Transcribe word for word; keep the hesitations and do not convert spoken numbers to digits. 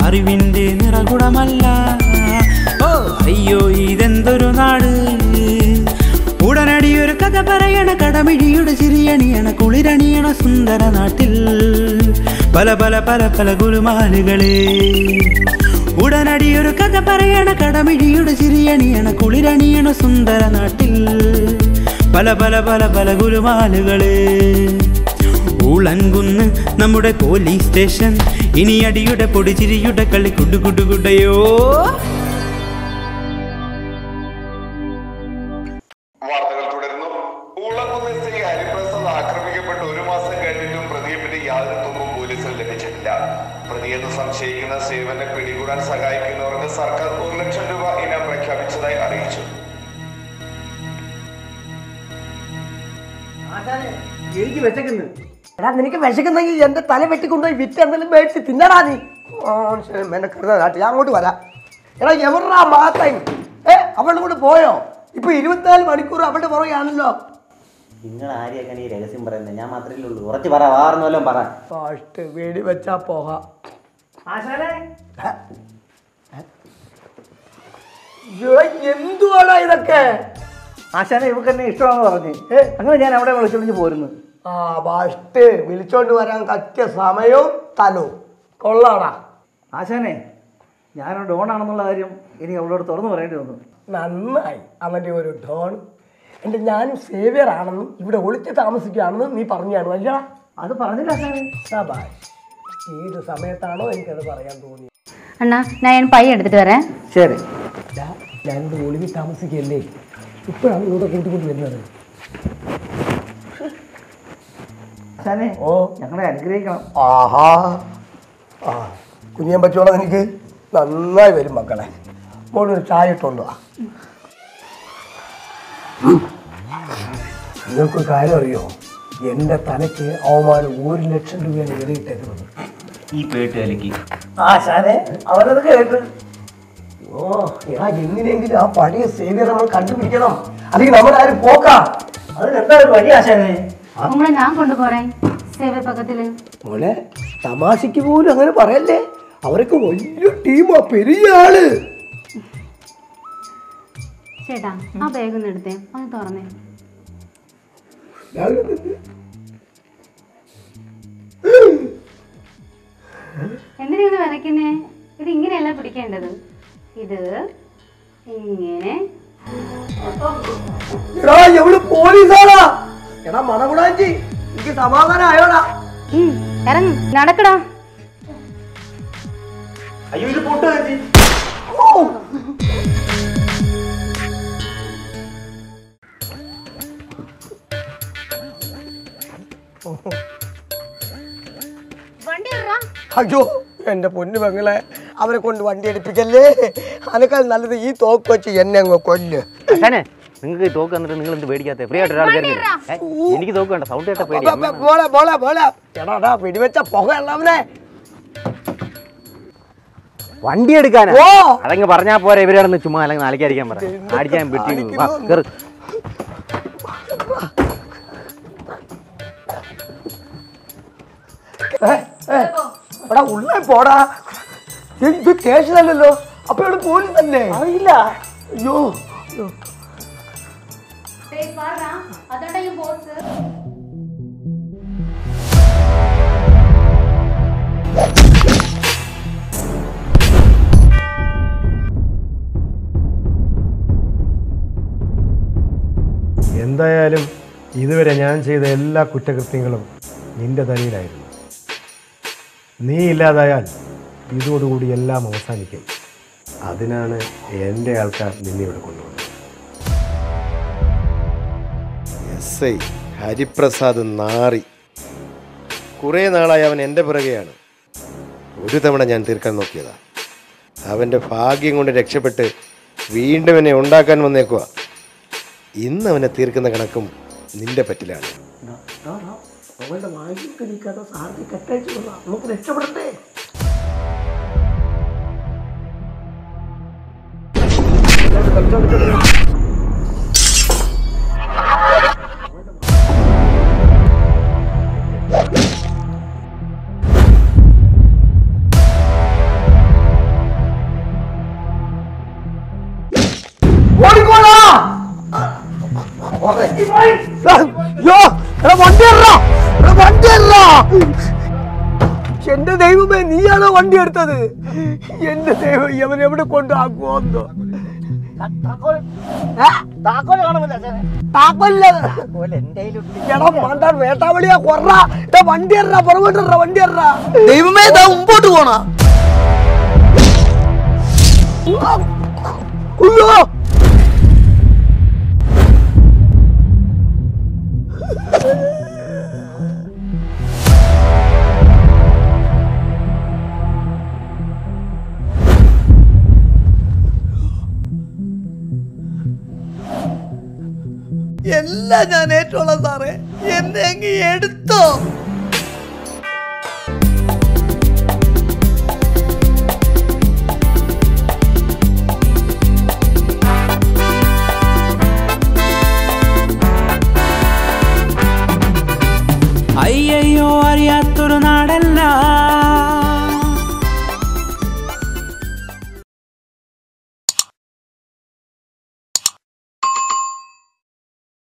അറിവിൻ്റെ നിറകുടമല്ല. ഓ അയ്യോ ഇതെന്തൊരു നാട്. ഉടനടി ഒരു കഥ പറയണ കടമിഴിയുടെ ചിരിയണിയണ കുളിരണിയണ സുന്ദര നാട്ടിൽ പല പല പല പല ഗുലുമാലുകളെ. ഉടനടി ഒരു കഥ പറയണ കടമിഴിയുടെ ചിരിയണിയണ കുളിരണിയണ സുന്ദര നാട്ടിൽ പല പല പല പല ഗുലുമാലുകളെ. ഊളൻകുന്ന് നമ്മുടെ പോലീസ് സ്റ്റേഷൻ. ഇനി അടിയുടെ പൊടിച്ചിരിയുടെ കളി കുടു കുടു കുടയോ. വാർത്തകൾ തുടരുന്നു. ഊളംകുന്ന് എസ് ഐ ഹരിപ്രസാദ് ആക്രമിക്കപ്പെട്ട് ഒരു മാസം കഴിഞ്ഞിട്ടും പ്രതിയെ പറ്റി യാതൊരു തുമ്പും പോലീസിന് ലഭിച്ചിട്ടില്ല. പ്രതിയെന്ന് സംശയിക്കുന്ന സേവനെ പിടികൂടാൻ സഹായിക്കുന്നവർക്ക് സർക്കാർ ഒരു ലക്ഷം രൂപ ഇനം പ്രഖ്യാപിച്ചതായി അറിയിച്ചു. എനിക്ക് വിശക്കുന്നു. എടാ നിനക്ക് വിശക്കുന്നെങ്കിൽ എന്റെ തല വെട്ടിക്കൊണ്ടുപോയി വിറ്റ് എന്തെങ്കിലും മേടിച്ച് തിന്നടാ നീ. എന്നെ കരുതാട്ട് ഞാൻ അങ്ങോട്ട് വരാം. എടാ എവിടാ മാത്തായി? ഏ അവളുടെ കൂടെ പോയോ? ഇപ്പൊ ഇരുപത്തിനാല് മണിക്കൂർ അവളുടെ പുറകെയാണല്ലോ. നിങ്ങൾ ആരെയൊക്കെയാണ് ഈ രഹസ്യം പറയുന്നത്? ഞാൻ മാത്രമേ ഉള്ളൂ. കുറച്ച് പറ, വാർന്നല്ലോ പറ. ഫാസ്റ്റ് വേടി വെച്ചാ പോകാം. എന്തുവാടാ ഇതൊക്കെ? ആശാനെ ഇവക്ക് എന്നെ ഇഷ്ടമാണെന്ന് പറഞ്ഞു. ഏ അങ്ങനെ ഞാൻ അവിടെ വിളിച്ചോണ്ട് പോരുന്നു. ആ ഫാസ്റ്റ് വിളിച്ചോണ്ട് വരാൻ കത്തിയ സമയവും സ്ഥലവും കൊള്ളാടാ. ആശാനെ ഞാൻ ഡോണാണെന്നുള്ള കാര്യം ഇനി അവളോട് തുറന്നു പറയേണ്ടി വന്നു. നന്നായി അവൻ്റെ ഒരു ഡോൺ. എൻ്റെ ഞാനും സേവിയർ ആണെന്നും ഇവിടെ ഒളിച്ച് താമസിക്കുകയാണെന്നും നീ പറഞ്ഞാണ് അല്ല? അത് പറഞ്ഞില്ല ആശാനെ. ശബാഷ്. ഏത് സമയത്താണോ എനിക്കത് പറയാൻ തോന്നിയത്. അണ്ണാ ഞാൻ പൈ എടുത്തിട്ട് വരാം. ശരി. ഞാനിവിടെ ഒളിവിൽ താമസിക്കുകയല്ലേ, ഇപ്പോഴാണ് ഇവിടെ കൂട്ടിക്കൊണ്ട് വരുന്നത്. ആശാനെ ഓ ഞങ്ങളെ അനുഗ്രഹിക്കണം. ആഹാ ആ കുഞ്ഞാൻ പറ്റുവാണോ എനിക്ക്? നന്നായി വരും മക്കളെ. മോളൊരു ചായ ഇട്ടുണ്ടോ? നിങ്ങൾക്ക് കാര്യം അറിയോ? എൻ്റെ തലയ്ക്ക് അവമാനം ഒരു ലക്ഷം രൂപയാണ് എഴുതിയിട്ടേക്കുന്നത്. ഈ പേട്ട് കലക്കി ആശാനെ അവരത് കേട്ട്. ഓ എടാ എങ്ങനെയെങ്കിലും ആ പഴയ സേവിയർ നമ്മൾ കണ്ടുപിടിക്കണം, അല്ലെങ്കിൽ നമ്മളാരും പോക്കാം. അതിനെന്താ ഒരു വഴി ആശാനെ? உங்களை நான் கொண்டு போறேன் சேவை பக்கத்துல. മോളെ തമാശയ്ക്ക് പോലും അങ്ങനെ പറയല്ലേ, അവരൊക്കെ വലിയ ടീമാ, പെരിയ ആള്. ചേട്ടാ ആ ബാഗ് ഒന്ന് എടുത്തേ, ഒന്ന് തുറന്നേ. എന്തിനാ ഇത് വരയ്ക്കുന്നേ? ഇത് ഇങ്ങനെയല്ല പിടിക്കേണ്ടത്, ഇത് ഇങ്ങനെ. എടാ എവിടെ പോലീസാടാ? എടാ മണകുടാഞ്ചി എനിക്ക് സമാധാനം ആയോടാ. ഇറങ്ങ് നടക്കടാ. അയ്യോ ഇത് പൊട്ട് വെച്ച്. അയ്യോ എന്റെ പൊന്നു പെങ്ങളെ, അവരെ കൊണ്ട് വണ്ടി എടുപ്പിക്കല്ലേ. അതിനേക്കാൾ നല്ലത് ഈ തോക്ക് വെച്ച് എന്നെ അങ്ങ് കൊല്ല്. നിങ്ങൾക്ക് ഈ തോക്ക് വന്നിട്ട് നിങ്ങൾ എന്ത് പേടിക്കാത്ത? ഫ്രീ ആയിട്ട് ഒരാൾ കയറി. എനിക്ക് തോക്ക് വേണ്ട, സൗണ്ട് കേട്ട പേടി. പോളെ പോളെ പോളെ എടാ വെടിവെച്ച പുക ഉള്ളവനെ വണ്ടി എടുക്കാനാ? അതങ്ങ് പറഞ്ഞാ പോരെ, ഇവരാണെന്ന് ചുമ്മാ അല്ലെങ്കിൽ നാലിക്കാതിരിക്കാൻ പറ. അടിക്കാൻ പറ്റി എടാ ഉള്ളേ പോടാ. ഇത് സ്റ്റേഷനല്ലല്ലോ, അപ്പൊ ഇവിടെ പോലീസ് അല്ലേ? അറിയില്ല. അയ്യോ എന്തായാലും ഇതുവരെ ഞാൻ ചെയ്ത എല്ലാ കുറ്റകൃത്യങ്ങളും നിന്റെ തലയിലായിരുന്നു. നീ ഇല്ലാതായാൽ ഇതോടുകൂടി എല്ലാം അവസാനിക്കും. അതിനാണ് എൻ്റെ ആൾക്കാർ നിന്നെ ഇവിടെ കൊണ്ടുവന്നത്. എസ് ഐ ഹരിപ്രസാദ് നാറി. കുറേ നാളായി അവൻ എൻ്റെ പുറകെയാണ്. ഒരു തവണ ഞാൻ തീർക്കാൻ നോക്കിയതാ. അവൻ്റെ ഭാഗ്യം കൊണ്ട് രക്ഷപ്പെട്ട് വീണ്ടും എന്നെ ഉണ്ടാക്കാൻ വന്നേക്കുക. ഇന്ന് അവനെ തീർക്കുന്ന കണക്കും നിന്റെ പറ്റിലാണ്. അവളുടെ വായിക്ക് നീ കഥ സാറിന് കെട്ടയച്ചു കൊള്ളാം, നമുക്ക് രക്ഷപ്പെടട്ടെ. എന്റെ ദൈവമേ, നീയാണോ വണ്ടി എടുത്തത്? എന്റെ ദൈവം, ഇവൻ എവിടെ കൊണ്ടാക്കുമോ? വേട്ടാവളിയാ കൊറ വണ്ടി എറാ, പുറകോട്ട് വണ്ടി എറാ. ദൈവമേ, മുമ്പോട്ട് പോണ. എല്ലാം ഞാൻ ഏറ്റോളാം സാറേ, എന്നെ അങ്ങ് എടുത്തോ. അയ്യയ്യോ അറിയാത്തൊരു നാട്